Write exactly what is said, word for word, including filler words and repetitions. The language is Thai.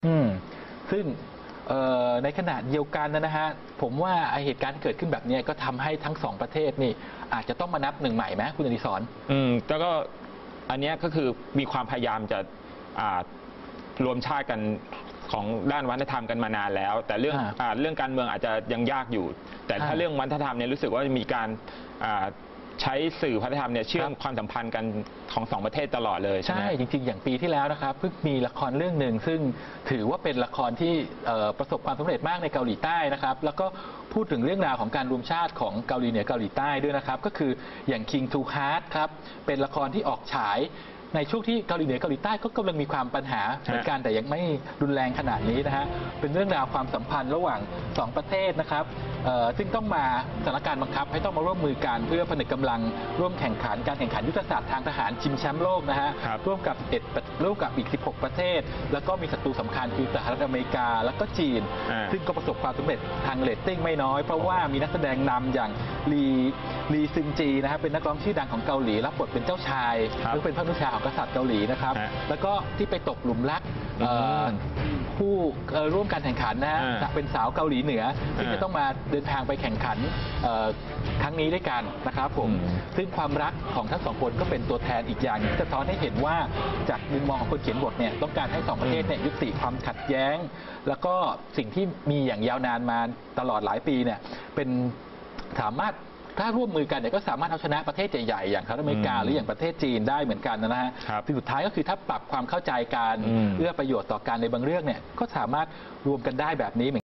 อืมซึ่งในขณะเดียวกันนะฮะผมว่าเหตุการณ์เกิดขึ้นแบบนี้ก็ทำให้ทั้งสองประเทศนี่อาจจะต้องมานับหนึ่งใหม่ไหมคุณอดิศรอืมแล้วก็อันนี้ก็คือมีความพยายามจะรวมชาติกันของด้านวัฒนธรรมกันมานานแล้วแต่เรื่องเรื่องการเมืองอาจจะยังยากอยู่ แต่ถ้าเรื่องวัฒนธรรมเนี่ยรู้สึกว่ามีการใช้สื่อวัฒนธรรมเนี่ยเชื่อมความสัมพันธ์กันของสองประเทศตลอดเลยใช่ไหมจริงๆอย่างปีที่แล้วนะครับเพิ่งมีละครเรื่องหนึ่งซึ่งถือว่าเป็นละครที่ประสบความสำเร็จมากในเกาหลีใต้นะครับแล้วก็พูดถึงเรื่องราวของการรวมชาติของเกาหลีเหนือเกาหลีใต้ด้วยนะครับก็คืออย่าง King to Heart ครับเป็นละครที่ออกฉายในช่วงที่เกาหลีเหนือเกาหลีใต้ก็กำลังมีความปัญหาเหมือนกันแต่ยังไม่รุนแรงขนาดนี้นะฮะเป็นเรื่องราวความสัมพันธ์ระหว่างสองประเทศนะครับซึ่งต้องมาสถานการณ์บังคับให้ต้องมาร่วมมือกันเพื่อผนึกกำลังร่วมแข่งขันการแข่งขันยุทธศาสตร์ทางทหารชิงแชมป์โลกนะฮะร่วมกับเอ็ดร่วมกับอีกสิบหกประเทศแล้วก็มีศัตรูสำคัญคือสหรัฐอเมริกาแล้วก็จีนซึ่งก็ประสบความสำเร็จทางเรตติ้งไม่น้อยเพราะว่ามีนักแสดงนำอย่างลีลีซึงจีนะฮะเป็นนักร้องชื่อดังของเกาหลีรับบทเป็นเจ้าชายหรือเป็นพระนุชาของกษัตริย์เกาหลีนะครับแล้วก็ที่ไปตกหลุมรักผู้ร่วมการแข่งขันนะฮะเป็นสาวเกาหลีเหนือที่จะต้องมาเดินทางไปแข่งขันครั้งนี้ด้วยกันนะครับผมซึ่งความรักของทั้งสองคนก็เป็นตัวแทนอีกอย่างที่สะท้อนให้เห็นว่าจากมุมมองของคนเขียนบทเนี่ยต้องการให้สองประเทศเนี่ยยุติความขัดแย้งแล้วก็สิ่งที่มีอย่างยาวนานมาตลอดหลายปีเนี่ยเป็นสามารถถ้าร่วมมือกันเนี่ยก็สามารถเอาชนะประเทศใหญ่ๆอย่างสหรัฐอเมริกาหรืออย่างประเทศจีนได้เหมือนกันนะฮะสุดท้ายก็คือถ้าปรับความเข้าใจกันเอื้อประโยชน์ต่อกันในบางเรื่องเนี่ยก็สามารถรวมกันได้แบบนี้